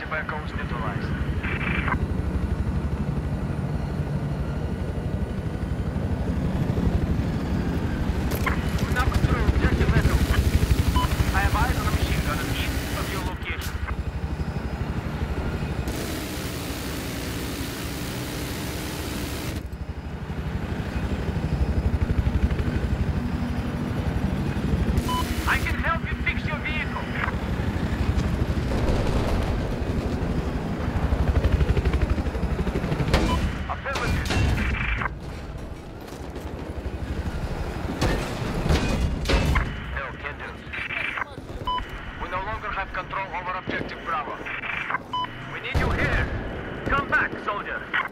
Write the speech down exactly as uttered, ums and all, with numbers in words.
Identifier codes neutralized. We're now considering objective Echo. I have eyes on a machine gunner east of your location. I can help you fix your vehicle. Affirmative. No, can do. We no longer have control over objective Bravo. We need you here. Come back, soldier.